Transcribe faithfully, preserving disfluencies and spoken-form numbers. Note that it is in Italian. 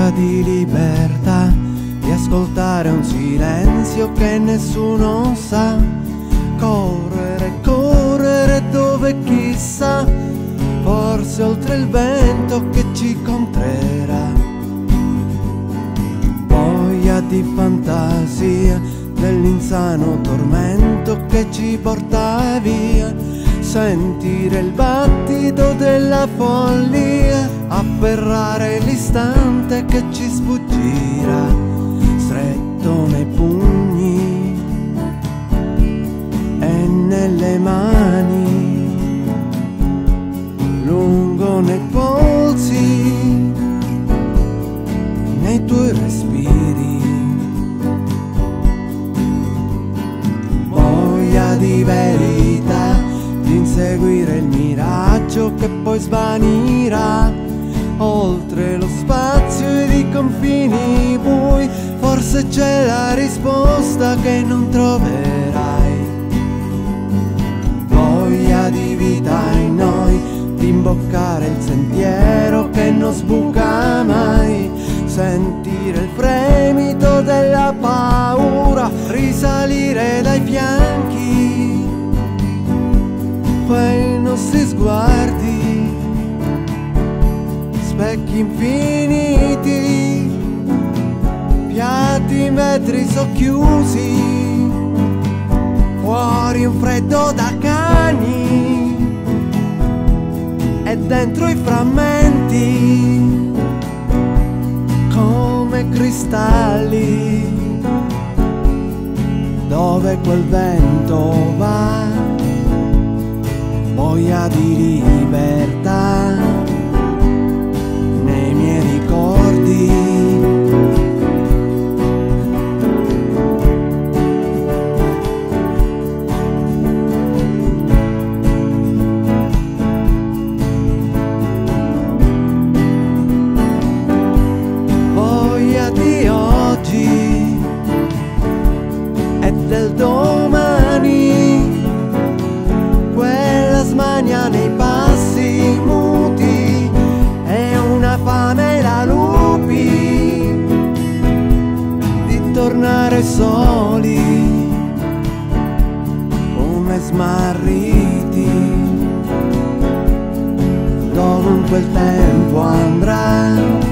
Voglia di libertà, di ascoltare un silenzio che nessuno sa. Correre, correre dove chissà, forse oltre il vento che ci contrerà. Voglia di fantasia, dell'insano tormento che ci porta via. Sentire il battito della follia, afferrare l'istante che ci sfuggirà. Stretto nei pugni e nelle mani, lungo nei polsi, nei tuoi respiri. Voglia di verità, di inseguire il miraggio che poi svanirà. Oltre lo spazio ed i confini bui, forse c'è la risposta che non troverai. Voglia di vita in noi, di imboccare il sentiero che non sbuca mai. Sentire il fremito della paura risalire dai fianchi. Quei nostri sguardi, specchi infiniti, piatti metri socchiusi, fuori un freddo da cani e dentro i frammenti come cristalli, dove quel vento va. Voglia di libertà nei miei ricordi. Voglia di oggi e del domani, quella smania nei passi muti e una fame da lupi di tornare soli come smarriti. Dovunque il tempo andrà,